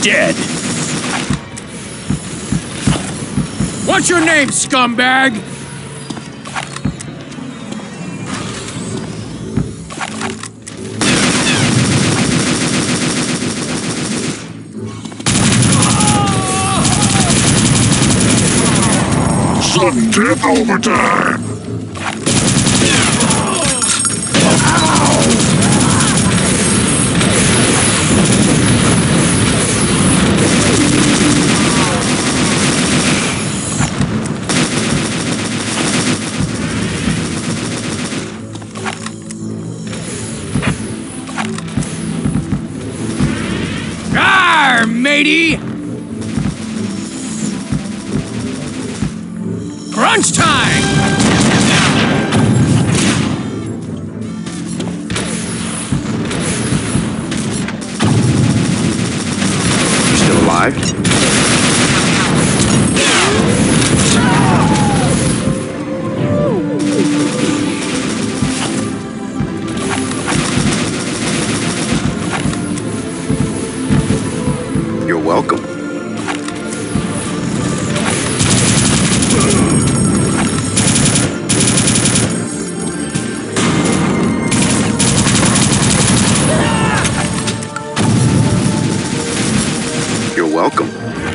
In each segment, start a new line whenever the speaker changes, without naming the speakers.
dead. What's your name, scumbag?
Sudden death overtime!
Arr, matey! Crunch time!
You still alive? You're welcome. You're welcome.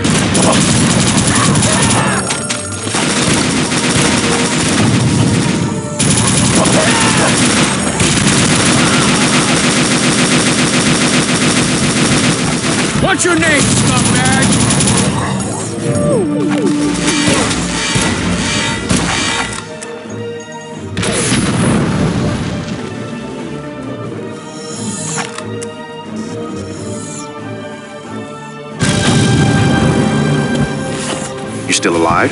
What's your name, scumbag?
You still alive?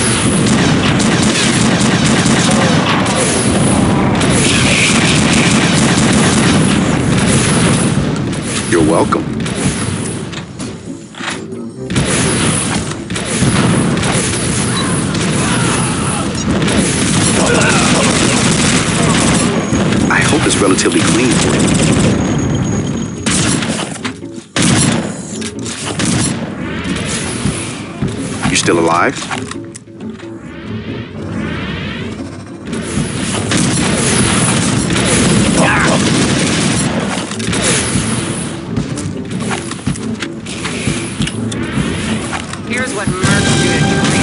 You're welcome. I hope it's relatively clean for you. You still alive?
Here's what mercs do to career.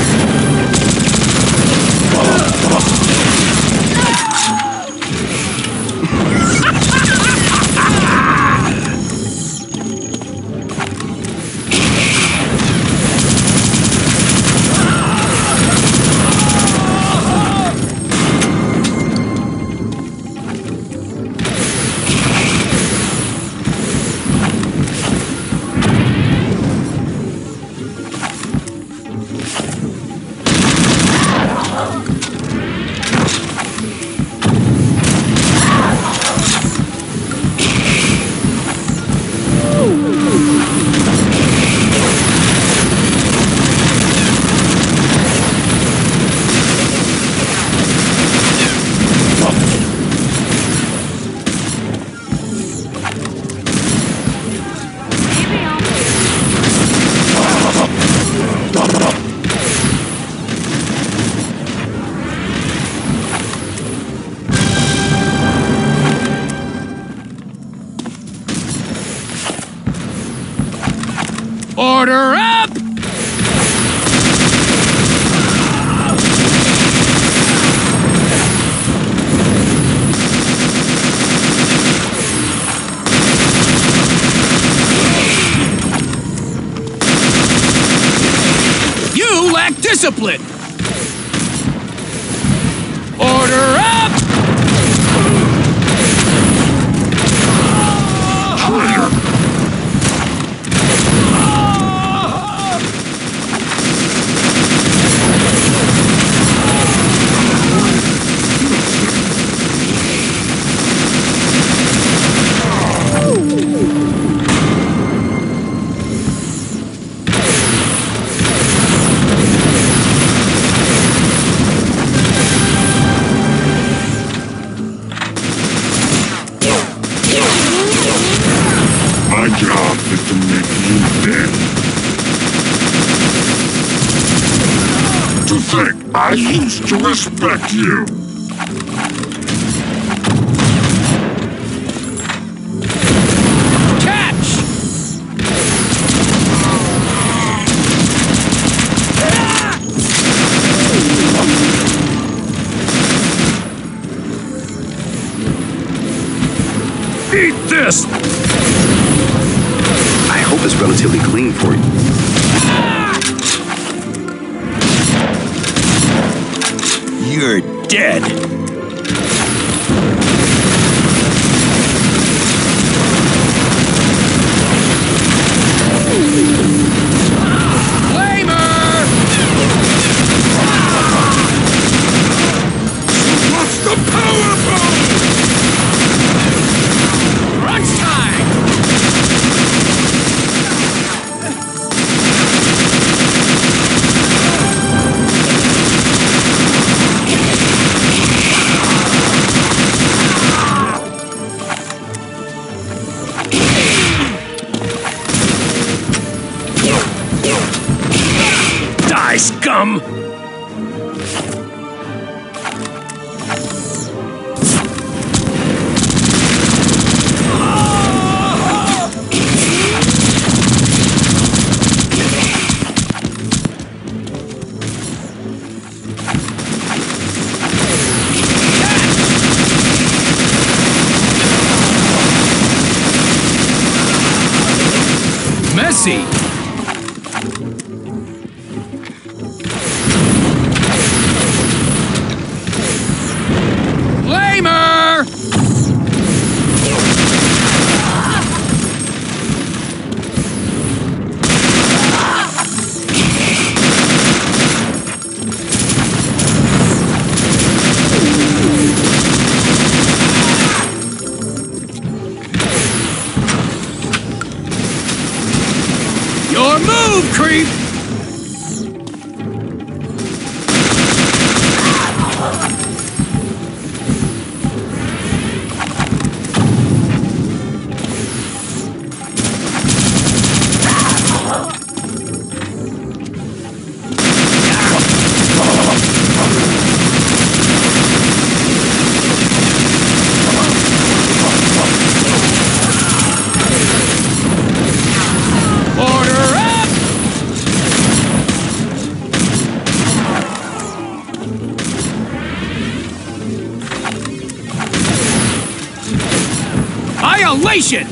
Order up! You lack discipline! Order up!
My job is to make you dead. To think I used to respect you.
Catch! Eat this!
I hope it's relatively clean for you.
You're dead. Flamer! What's the power bomb? Crunch time! Die, scum! Messy! Flamer! Your move, creep! Order up! Annihilation!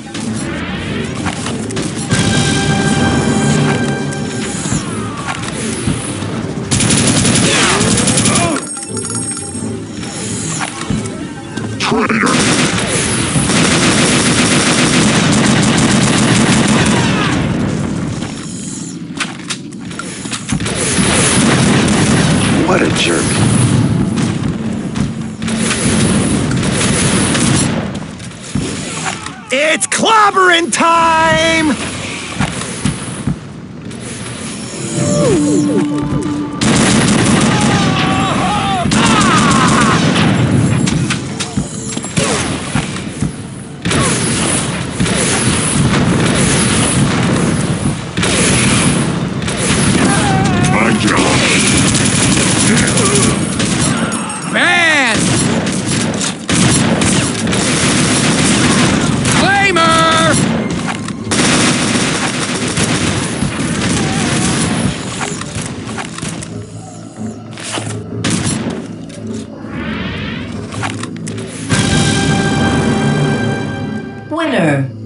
Traitor!
What a jerk.
It's clobbering time!
My job.
Bad! Flamer!
Winner.